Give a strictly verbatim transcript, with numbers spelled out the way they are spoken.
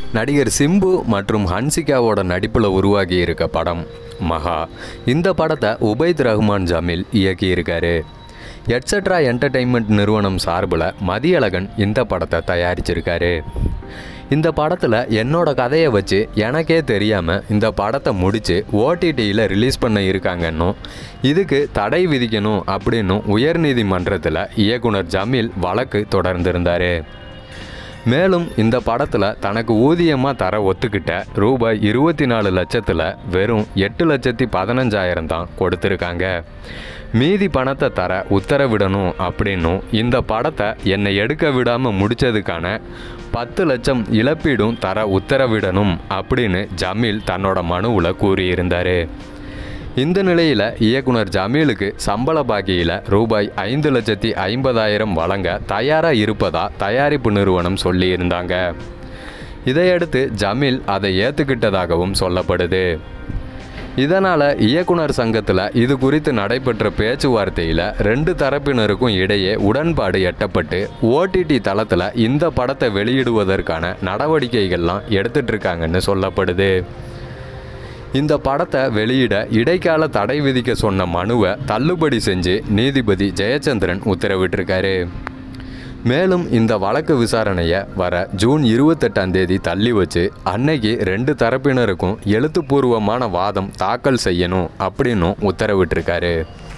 நடிகர் சிம்பு மற்றும் ஹன்சிகாவோட நடிப்பில் உருவாகி இருக்க படம் மகா. இந்த படத்தை உபைத் ரஹ்மான் ஜமீல் இயக்கியிருக்காரு. எட்ஸெட்ரா என்டர்டெயின்மெண்ட் நிறுவனம் சார்பில் மதியழகன் இந்த படத்தை தயாரிச்சிருக்காரு. இந்த படத்தில் என்னோட கதையை வச்சு எனக்கே தெரியாமல் இந்த படத்தை முடித்து ஓடிடியில் ரிலீஸ் பண்ண இருக்காங்கன்னும் இதுக்கு தடை விதிக்கணும் அப்படின்னும் உயர்நீதிமன்றத்தில் இயக்குனர் ஜமீல் வழக்கு தொடர்ந்திருந்தார். மேலும் இந்த படத்தில் தனக்கு ஊதியமாக தர ஒத்துக்கிட்ட ரூபாய் இருபத்தி நாலு லட்சத்தில் வெறும் எட்டு லட்சத்தி பதினஞ்சாயிரம் தான் கொடுத்துருக்காங்க. மீதி பணத்தை தர உத்தரவிடணும் அப்படின்னும் இந்த படத்தை என்னை எடுக்க விடாமல் முடித்ததுக்கான பத்து லட்சம் இழப்பீடும் தர உத்தரவிடணும் அப்படின்னு ஜமீல் தன்னோட மனுவில் கூறியிருந்தார். இந்த நிலையில் இயக்குனர் ஜமீலுக்கு சம்பள பாக்கியில் ரூபாய் ஐந்து லட்சத்தி ஐம்பதாயிரம் வழங்க தயாராக இருப்பதா தயாரிப்பு நிறுவனம் சொல்லியிருந்தாங்க. இதையடுத்து ஜமீல் அதை ஏற்றுக்கிட்டதாகவும் சொல்லப்படுது. இதனால் இயக்குனர் சங்கத்தில் இது குறித்து நடைபெற்ற பேச்சுவார்த்தையில் ரெண்டு தரப்பினருக்கும் இடையே உடன்பாடு எட்டப்பட்டு ஓடிடி தளத்தில் இந்த படத்தை வெளியிடுவதற்கான நடவடிக்கைகள்லாம் எடுத்துட்டு இருக்காங்கன்னு சொல்லப்படுது. இந்த படத்தை வெளியிட இடைக்கால தடை விதிக்க சொன்ன மனுவை தள்ளுபடி செஞ்சு நீதிபதி ஜெயச்சந்திரன் உத்தரவிட்டிருக்காரு. மேலும் இந்த வழக்கு விசாரணையை வர ஜூன் இருபத்தெட்டாம் தேதி தள்ளி வச்சு அன்னைக்கு ரெண்டு தரப்பினருக்கும் எழுத்துப்பூர்வமான வாதம் தாக்கல் செய்யணும் அப்படின்னும் உத்தரவிட்டிருக்காரு.